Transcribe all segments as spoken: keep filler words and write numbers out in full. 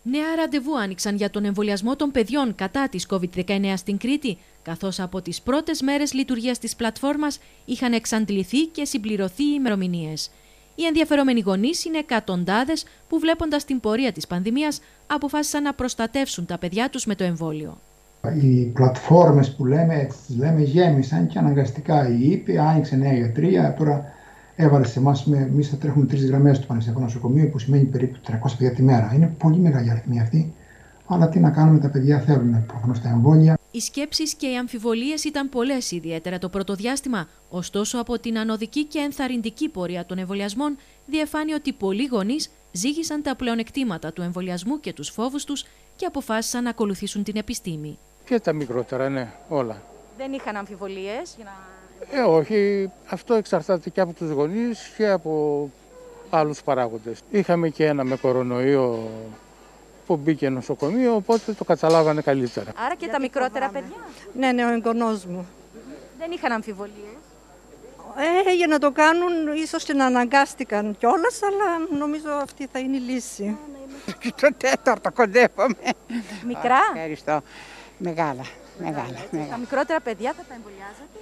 Νέα ραντεβού άνοιξαν για τον εμβολιασμό των παιδιών κατά της κόβιντ δεκαεννέα στην Κρήτη, καθώς από τις πρώτες μέρες λειτουργίας της πλατφόρμας είχαν εξαντληθεί και συμπληρωθεί οι ημερομηνίες. Οι ενδιαφερόμενοι γονείς είναι εκατοντάδες που, βλέποντας την πορεία της πανδημίας, αποφάσισαν να προστατεύσουν τα παιδιά τους με το εμβόλιο. Οι πλατφόρμες που λέμε, τις λέμε γέμισαν και αναγκαστικά η ΥΠΗ άνοιξε νέα γιατρία. Τώρα έβαλε σε εμάς, εμείς θα τρέχουμε τρεις γραμμές του Πανεπιστημιακού Νοσοκομείου, που σημαίνει περίπου τριακόσια παιδιά τη μέρα. Είναι πολύ μεγάλη αριθμή αυτή. Αλλά τι να κάνουμε, τα παιδιά θέλουν προφανώς τα εμβόλια. Οι σκέψεις και οι αμφιβολίες ήταν πολλές, ιδιαίτερα το πρώτο διάστημα. Ωστόσο, από την ανωδική και ενθαρρυντική πορεία των εμβολιασμών, διεφάνει ότι πολλοί γονείς ζήγησαν τα πλεονεκτήματα του εμβολιασμού και τους φόβους τους και αποφάσισαν να ακολουθήσουν την επιστήμη. Και τα μικρότερα, ναι, όλα. Δεν είχαν αμφιβολίες για να... Ε, όχι. Αυτό εξαρτάται και από τους γονείς και από άλλους παράγοντες. Είχαμε και ένα με κορονοϊό που μπήκε νοσοκομείο, οπότε το καταλάβανε καλύτερα. Άρα και τα μικρότερα παιδιά. Ναι, ναι, ο εγγονός μου. Δεν είχαν αμφιβολίες. Ε, για να το κάνουν, ίσως και να αναγκάστηκαν κιόλας, αλλά νομίζω αυτή θα είναι η λύση. Και το τέταρτο κοντεύομαι. Μικρά. Ευχαριστώ. Μεγάλα. Μεγάλα, μεγάλα. Τα μικρότερα παιδιά θα τα εμβολιάζετε?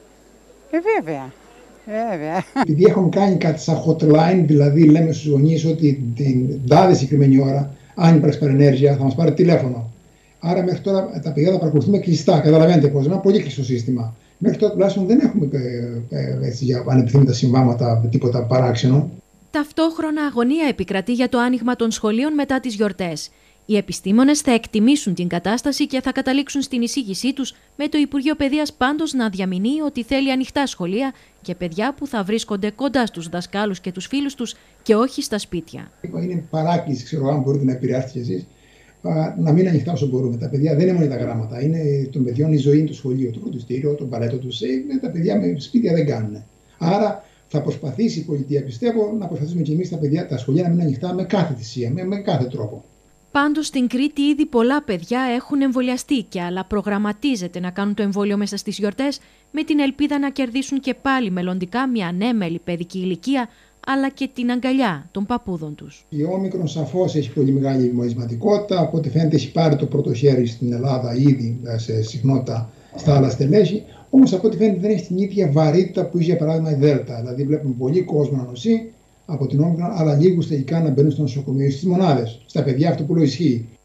Ε, βέβαια. Βέβαια. Επειδή έχουν κάνει κάτι σαν hotline, δηλαδή λέμε στους γονείς ότι την τάδε συγκεκριμένη ώρα, αν υπάρξει παρενέργεια, θα μας πάρει τηλέφωνο. Άρα μέχρι τώρα τα παιδιά τα παρακολουθούμε κλειστά. Καταλαβαίνετε πως είναι ένα πολύ κλειστό σύστημα. Μέχρι τώρα τουλάχιστον δεν έχουμε ε, ε, έτσι, για ανεπιθύμητα συμβάματα, τίποτα παράξενο. Ταυτόχρονα αγωνία επικρατεί για το άνοιγμα των σχολείων μετά τις γιορτές. Οι επιστήμονες θα εκτιμήσουν την κατάσταση και θα καταλήξουν στην εισήγησή τους, με το Υπουργείο Παιδείας πάντως να διαμηνύει ότι θέλει ανοιχτά σχολεία και παιδιά που θα βρίσκονται κοντά στους δασκάλους και τους φίλους τους και όχι στα σπίτια. Είναι παράκληση, ξέρω, αν μπορείτε να επηρεάσετε κι εσείς, να μην ανοιχτά όσο μπορούμε. Τα παιδιά δεν είναι μόνο τα γράμματα. Είναι των παιδιών η ζωή, είναι το σχολείο, το φροντιστήριο, το μπαλέτο τους. Τα παιδιά με σπίτια δεν κάνουν. Άρα θα προσπαθήσει η πολιτεία, πιστεύω, να προσπαθήσουμε κι εμείς τα παιδιά, τα σχολεία να μην ανοιχτά με κάθε θυσία, με, με κάθε τρόπο. Πάντως στην Κρήτη ήδη πολλά παιδιά έχουν εμβολιαστεί και άλλα προγραμματίζεται να κάνουν το εμβόλιο μέσα στις γιορτές, με την ελπίδα να κερδίσουν και πάλι μελλοντικά μια ανέμελη παιδική ηλικία, αλλά και την αγκαλιά των παππούδων τους. Η Όμικρον σαφώς έχει πολύ μεγάλη εμβολιασματικότητα, οπότε φαίνεται έχει πάρει το πρώτο χέρι στην Ελλάδα ήδη σε συχνότητα στα άλλα στελέχη. Όμως από ό,τι φαίνεται δεν έχει την ίδια βαρύτητα που είχε για παράδειγμα η Δέλτα. Δηλαδή βλέπουμε πολύ κόσμο να νοσεί από την Όμικρον, αλλά λίγους τελικά να μπαίνουν στο νοσοκομείο, στις μονάδες. Στα παιδιά αυτό που λέω ισχύει.